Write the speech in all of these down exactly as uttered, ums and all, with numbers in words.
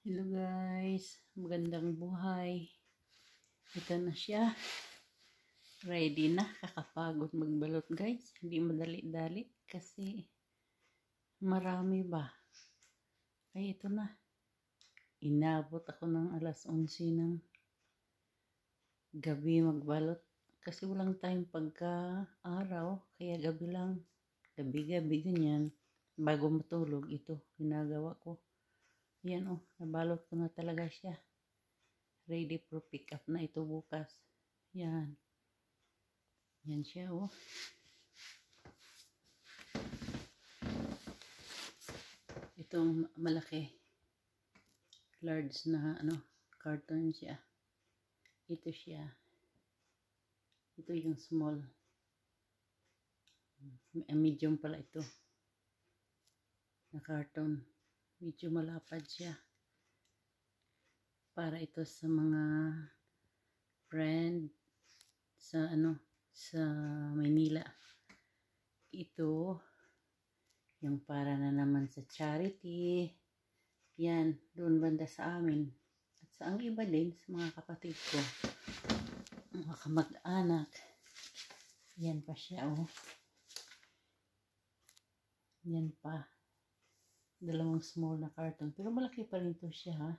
Hello guys, magandang buhay. Ito na siya. Ready na, kakapagod magbalot guys. Hindi madali-dali kasi marami ba. Ay ito na. Inabot ako ng alas onse ng gabi magbalot. Kasi walang time pagka araw, kaya gabi lang. Gabi-gabi ganyan. Bago matulog ito, ginagawa ko. Yan oh, nabalot ko na talaga siya. Ready for pick up na ito bukas. Yan. Yan siya oh. Itong malaki. Large na ano, carton siya. Ito siya. Ito yung small. Medium pala ito. Na carton. Medyo malapad siya. Para ito sa mga friend sa ano, sa Maynila. Ito yung para na naman sa charity. Yan, doon banda sa amin. At sa ang iba din, sa mga kapatid ko. Mga kamag-anak. Yan pa siya, oh. Yan pa. Dalawang small na carton. Pero malaki pa rin to siya, ha.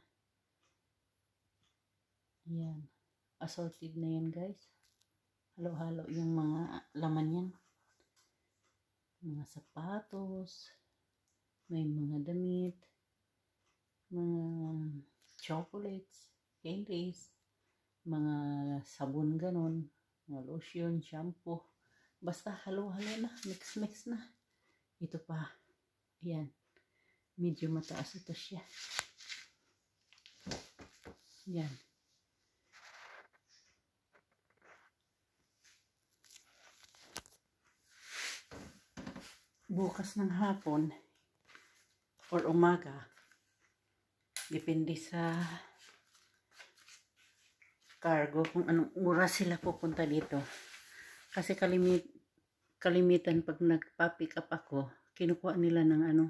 Yan. Assorted na yan, guys. Halo-halo yung mga laman yan. Mga sapatos. May mga damit. Mga chocolates. Candies. Mga sabon ganon. Mga lotion, shampoo. Basta halo-halo na. Mix-mix na. Ito pa. Ayan. Medyo mataas ito siya. Yan. Bukas ng hapon or umaga, depende sa cargo kung anong oras sila pupunta dito. Kasi kalimit, kalimitan pag nagpa-pick up ako, kinukuha nila ng ano,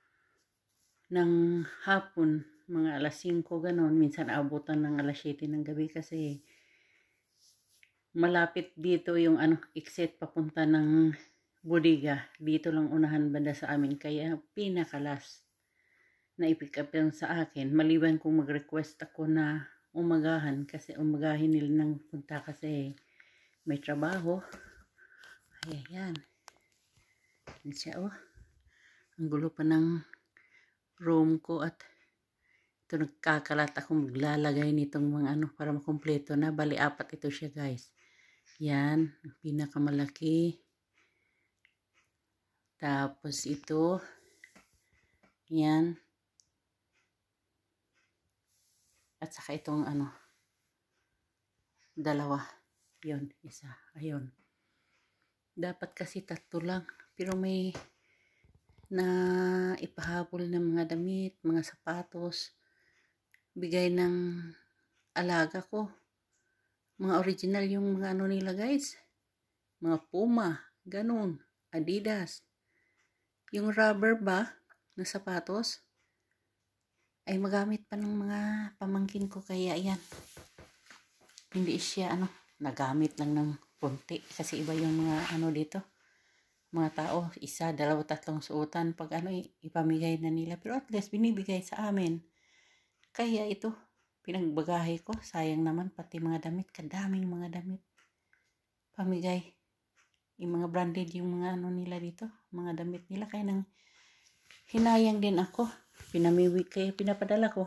ng hapon, mga alas singko ganon, minsan abutan ng alas siyete ng gabi kasi malapit dito yung ano, exit papunta ng bodega. Dito lang unahan banda sa amin, kaya pinakalas na i-pick up yung sa akin. Maliban kung mag-request ako na umagahan, kasi umagahin nila nang punta kasi may trabaho. Ay, ayan. Yan siya, oh. Ang gulo pa ng room ko at ito nagkakalat ako maglalagay nitong mga ano para makumpleto na. Bali, apat ito siya, guys. Yan, ang pinakamalaki. Tapos ito, yan. At saka itong ano, dalawa. Yun, isa. Ayun. Dapat kasi tatlo lang. Pero may na ipahabol ng mga damit, mga sapatos. Bigay ng alaga ko. Mga original yung mga ano nila, guys. Mga Puma, ganun. Adidas. Yung rubber ba na sapatos ay magamit pa ng mga pamangkin ko, kaya yan. Hindi siya ano, nagamit lang ng punti kasi iba yung mga ano dito. Mga tao, isa, dalawa, tatlong suotan pag ano ipamigay na nila, pero at least binibigay sa amin. Kaya ito, pinagbagahe ko, sayang naman pati mga damit, kadaming mga damit. Pamigay. Yung mga branded yung mga ano nila dito, mga damit nila, kaya nang hinayang din ako. Pinamiwi, kaya pinapadala ko.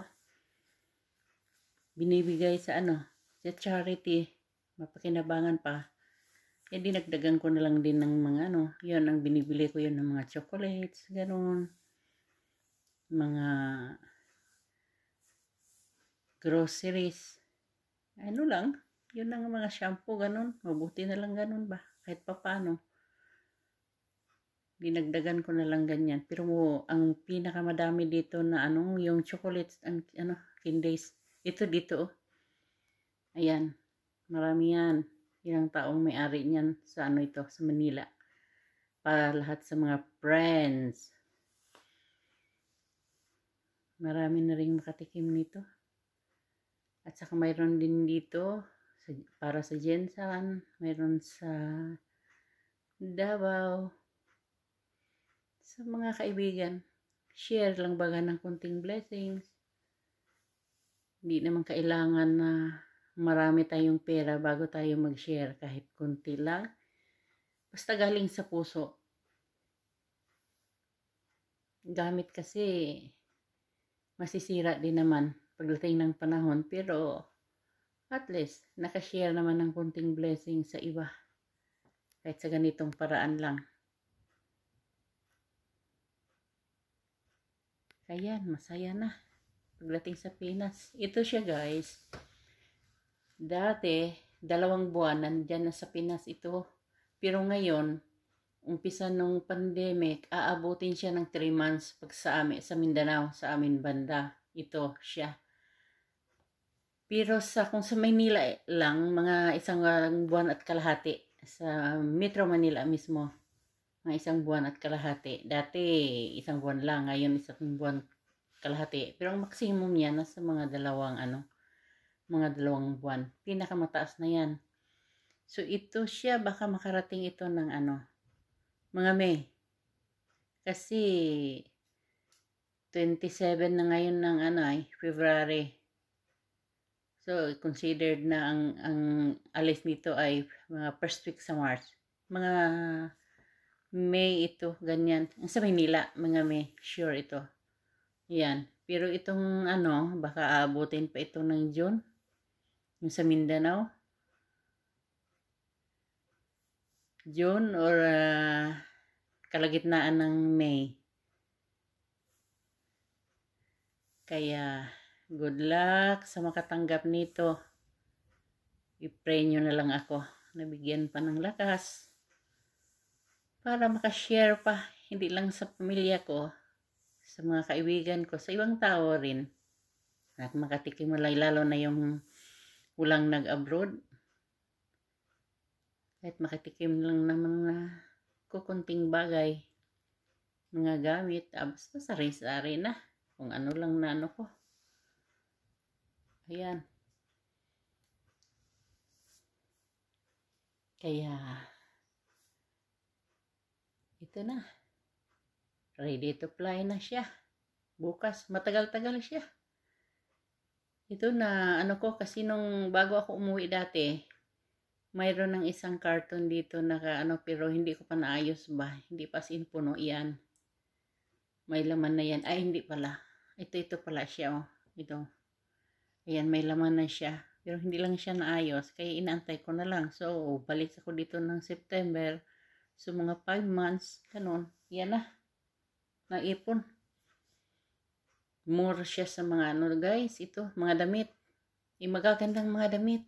Binibigay sa ano, sa charity, mapakinabangan pa. Kaya dinagdagan ko na lang din ng mga ano, yun ang binibili ko yun ng mga chocolates, gano'n. Mga groceries. Ano lang, yun ang mga shampoo, gano'n. Mabuti na lang gano'n ba, kahit pa paano. Dinagdagan ko na lang ganyan. Pero ang pinakamadami dito na ano, yung chocolates, ang ano, candies. Ito dito, oh. Ayan. Marami yan. Ilang taong may-ari niyan sa ano ito, sa Manila. Para lahat sa mga friends. marami na rin makatikim nito. At saka mayroon din dito para sa Jensan, mayroon sa Davao. Sa mga kaibigan, share lang baga ng kunting blessings. Hindi naman kailangan na marami tayong pera bago tayo mag-share, kahit kunti lang. Basta galing sa puso. Gamit kasi masisira din naman pagdating ng panahon, pero at least nakashare naman ng kunting blessing sa iba kahit sa ganitong paraan lang. Kaya masaya na pagdating sa Pinas. Ito siya guys, dati dalawang buwan nandyan na sa Pinas ito, pero ngayon umpisa nung pandemic, aabutin siya ng three months pag sa amin, sa Mindanao, sa amin banda. Ito siya. Pero sa kung sa Maynila lang, mga isang buwan at kalahati. Sa Metro Manila mismo, mga isang buwan at kalahati. Dati isang buwan lang, ngayon isang buwan kalahati. Pero ang maximum niya nasa mga dalawang ano, mga dalawang buwan. Pinakamataas na yan. So ito siya, baka makarating ito ng ano, mga May. Kasi twenty-seven na ngayon ng ano ay February. So considered na ang ang alis nito ay mga first week sa March. Mga May ito, ganyan. Sa Maynila, mga May, sure ito. Yan. Pero itong ano, baka aabutin pa ito ng June. Yung sa Mindanao. June or uh, kalagitnaan ng May. Kaya good luck sa makatanggap nito. I-pray nyo na lang ako. Nabigyan pa ng lakas. Para makashare pa. Hindi lang sa pamilya ko. Sa mga kaibigan ko. Sa ibang tao rin. At makatikim malay. Lalo na yung ulang nag-abroad. Kahit makatikim lang naman na kukunting bagay. Mga gamit. Ah, basta sari-sari na. Kung ano lang na ano ko. Ayan. Kaya, ito na. Ready to fly na siya. Bukas, matagal-tagal siya. Ito na, ano ko, kasi nung bago ako umuwi dati, mayroon ng isang carton dito na ano, pero hindi ko pa naayos ba. Hindi pa sin puno yan. May laman na yan. Ay, hindi pala. Ito, ito pala siya, oh. Ito. Ayan, may laman na siya. Pero hindi lang siya naayos. Kaya inaantay ko na lang. So, balik ako dito ng September. So, mga five months. Ganun. Yan na. Naipon. More siya sa mga ano, guys. Ito, mga damit. Yung magagandang mga damit.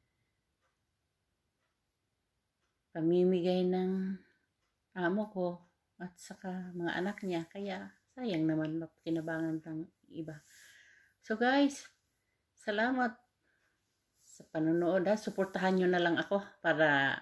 Pamimigay ng amo ko. At saka mga anak niya. Kaya, sayang naman. Kinabangan ng iba. So, guys. Salamat sa panonood. Ha? Suportahan nyo na lang ako para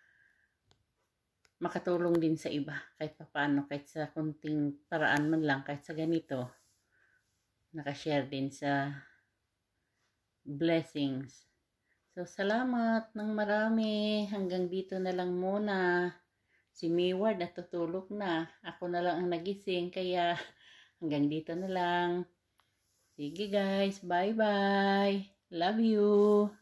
makatulong din sa iba. Kahit paano, kahit sa kunting paraan man lang, kahit sa ganito, nakashare din sa blessings. So, salamat ng marami. Hanggang dito na lang muna. Si Mayward natutulog na. Ako na lang ang nagising. Kaya hanggang dito na lang. Sige guys, bye-bye. Love you.